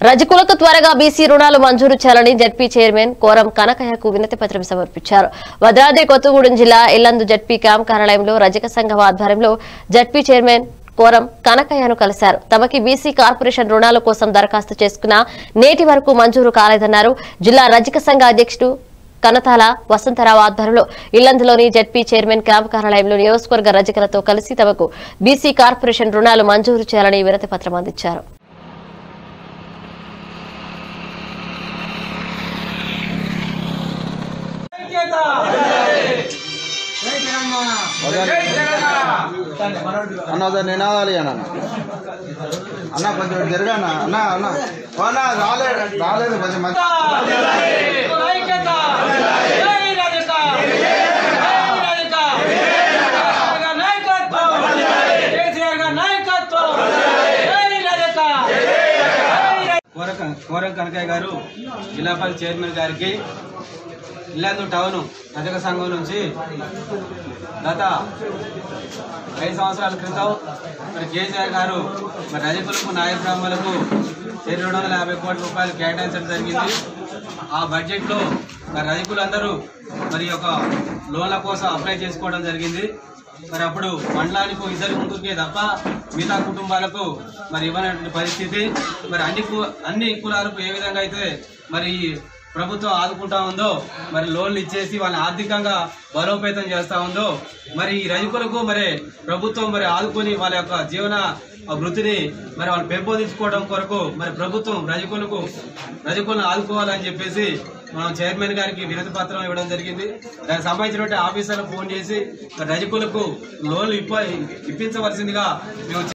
రజకులకు త్వరగా బీసీ రుణాలు మంజూరు చేయాలని జడ్పీ చైర్మన్ కోరం కనకయ్యకు వినతి పత్రం సమర్పించారు. భద్రాద్రి కొత్తగూడెం జిల్లా ఇల్లందు జడ్పీ క్యాంప్ కార్యాలయంలో రజక సంఘం ఆధ్వర్యంలో జడ్పీ చైర్మన్ కోరం కనకయ్యను కలిశారు. తమకి బీసీ కార్పొరేషన్ రుణాల కోసం దరఖాస్తు చేసుకున్న నేటి వరకు మంజూరు కాలేదన్నారు. జిల్లా రజక సంఘ అధ్యక్షుడు కనతాల వసంతరావు ఆధ్వర్యంలో ఇల్లందులోని జడ్పీ చైర్మన్ క్యాంప్ కార్యాలయంలో నియోజకవర్గ రజకులతో కలిసి తమకు బీసీ కార్పొరేషన్ రుణాలు మంజూరు చేయాలని వినతి పత్రం అందించారు. అన్న నినాదాలి అన్న అన్న కొంచెం జరగానా అన్న అన్న రాలేదు కొంచెం మంచి కోరం కనకయ్య గారు జిల్లా పరిషత్ చైర్మన్ గారికి ఇల్లందు టౌన్ రజక సంఘం నుంచి గత 5 సంవత్సరాల క్రితం మరి కేసీఆర్ గారు మరి రజకులకు నాయ బ్రాహ్మణులకు 250 కోట్ల రూపాయలు కేటాయించడం జరిగింది. ఆ బడ్జెట్లో మరి రజకులందరూ మరి ఒక లోన్ల కోసం అప్లై చేసుకోవడం జరిగింది. మరి అప్పుడు మండలానికి 2 ముందుకే తప్ప మిగతా కుటుంబాలకు మరి ఇవ్వనటువంటి పరిస్థితి. మరి అన్ని కులాలకు ఏ విధంగా అయితే మరి ప్రభుత్వం ఆదుకుంటా ఉందో మరి లోన్లు ఇచ్చేసి వాళ్ళని ఆర్థికంగా బలోపేతం చేస్తూ ఉందో మరి ఈ రజకులకు మరి ప్రభుత్వం మరి ఆదుకొని వాళ్ళ యొక్క జీవన వృత్తిని మరి వాళ్ళు పెంపొందించుకోవడం కొరకు మరి ప్రభుత్వం రజకులను ఆదుకోవాలని చెప్పేసి మనం చైర్మన్ గారికి వినతి పత్రం ఇవ్వడం జరిగింది. దానికి సంబంధించినటువంటి ఆఫీసర్లకు ఫోన్ చేసి రజకులకు లోన్లు ఇప్పించవలసిందిగా మేము